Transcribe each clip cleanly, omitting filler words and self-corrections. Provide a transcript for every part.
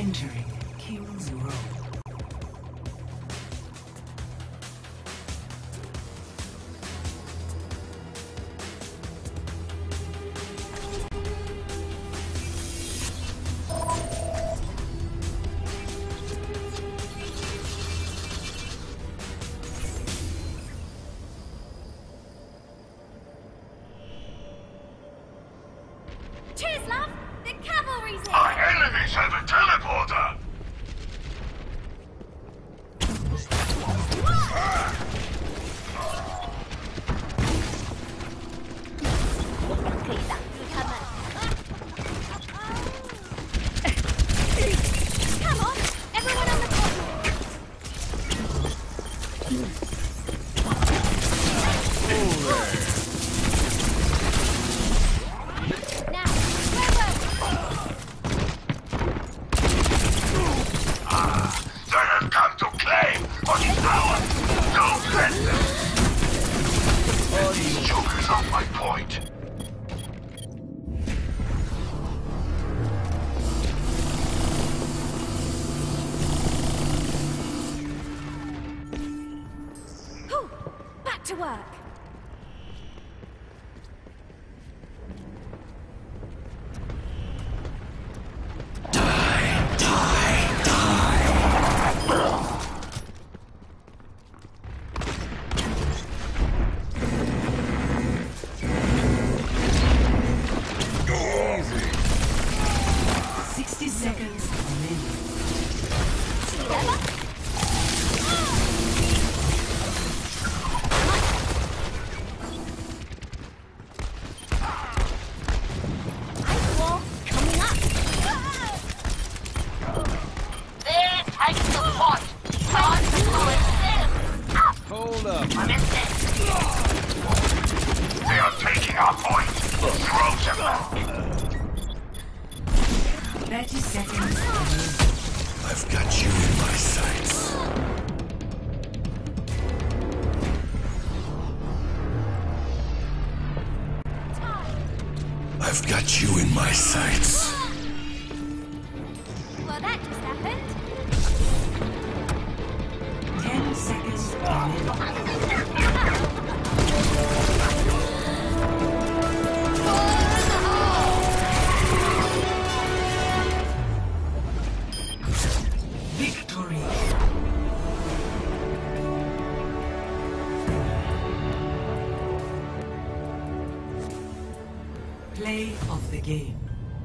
Entering King's Row. Cheers, love! The cavalry's here! Our enemies have a teleporter! Come on! Everyone on the board! Now, where were They have come to claim what is ours! Don't let them! These jokers off my point! Whew, back to work. Easy! 60 seconds remaining. See you later. Ice wall coming up. There, take the pot. Time to coexist. Hold up. I'm in there. They are taking our point! Throw them back! 30 seconds remaining. I've got you in my sights. I've got you in my sights. Well, that just happened. 10 seconds remaining. Victory. Play of the game.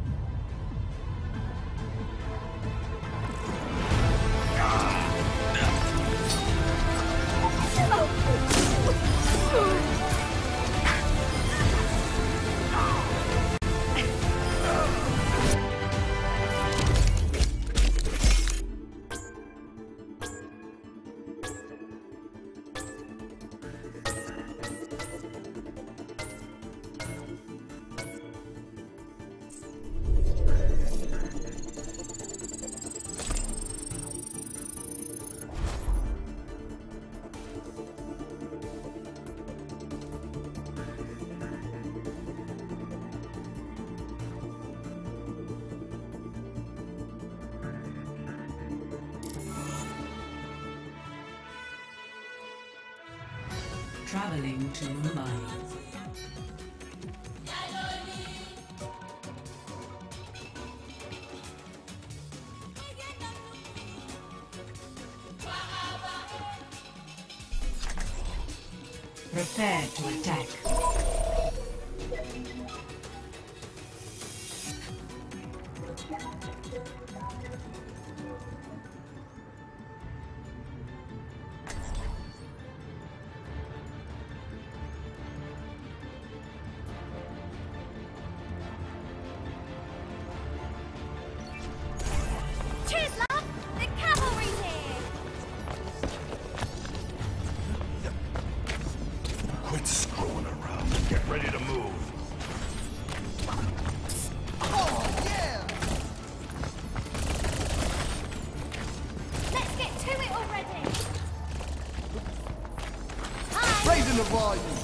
Traveling to Mumbai. Prepare to attack. Cheers, love! The cavalry's here! Quit screwing around and get ready to move. Let's get to it already! Raising the volume.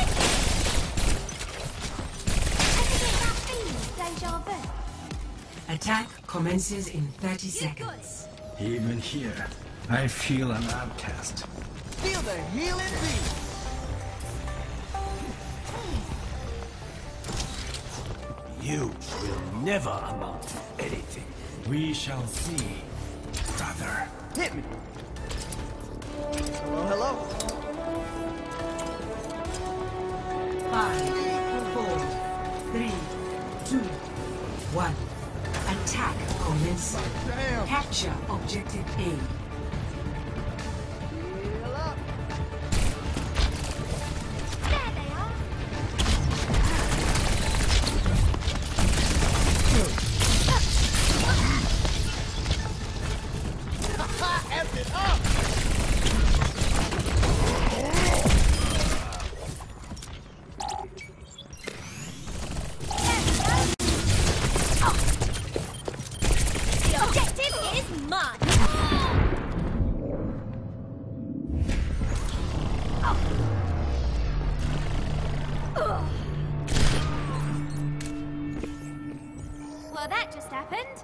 I can get that feeling of deja vu. Attack commences in 30 seconds. Even here, I feel an outcast. Feel the healing beat. You will never amount to anything. We shall see, brother. Hit me. Well, hello. 5, 4, 3, 2, 1. Attack commencing. Damn. Capture objective A. Heal up. There they are. F it up. The objective is mine. Well, that just happened.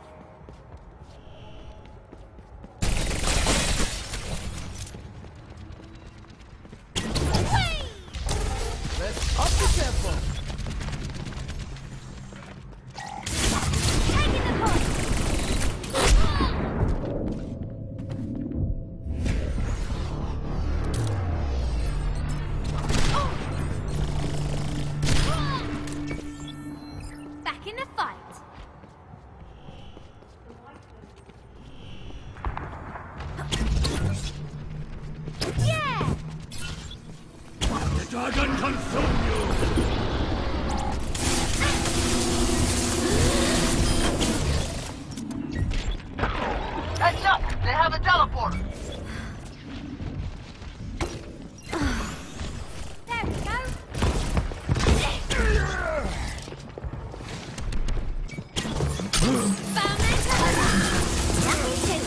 Whee! Let's up the tempo. Taking the point. Back in the fight. Yeah! The dragon consume you! Heads up! They have a teleporter! There we go. Found that teleporter. Nothing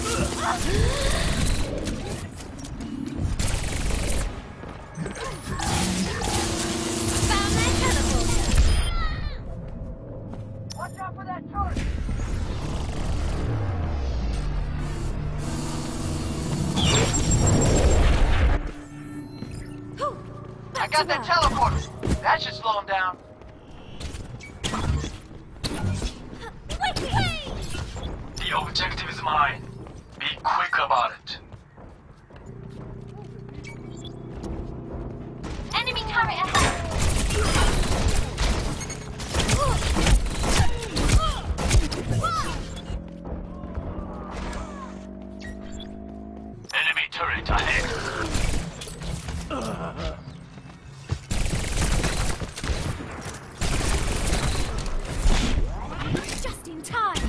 Found that teleporter. Watch out for that turret! Whew. I Back got to that work. teleporter! That should slow him down. Wicked! The objective is mine. Be quick about it. Enemy turret ahead. Enemy turret ahead. Just in time.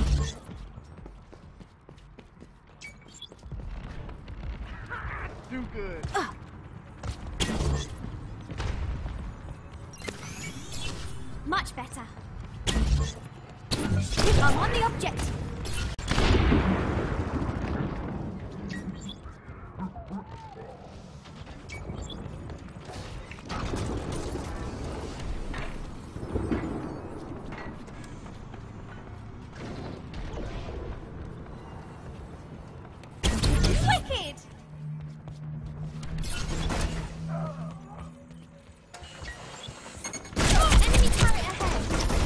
Do good. Much better. I'm on the objective. Wicked! Enemy turret ahead.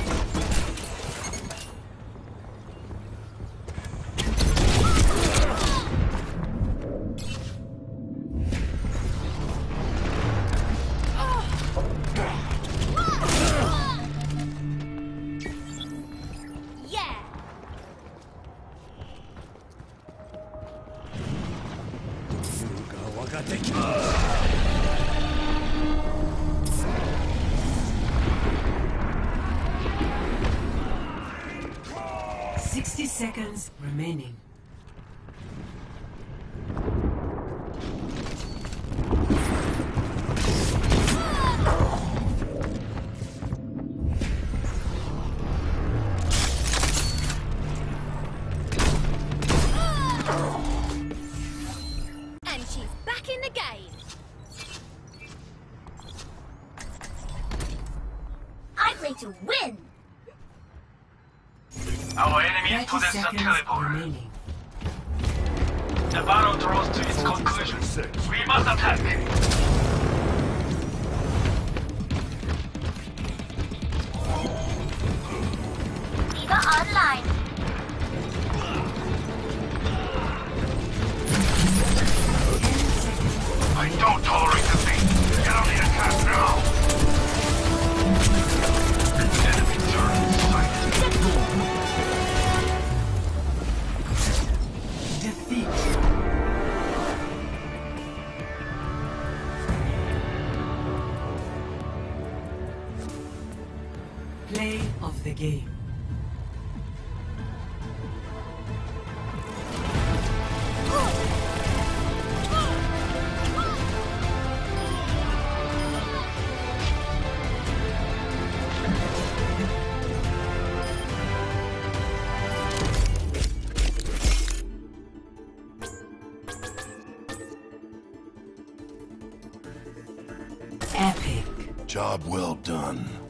Yeah. がてき 60 seconds remaining. And she's back in the game. I'm ready to win! Our enemies 30 possess a seconds teleporter. remaining. The battle draws to its conclusion. We must attack. Diva online. I don't tolerate defeat. Get on the attack now. Enemy turret sighted. Defeat. Play of the game. Epic. Job well done.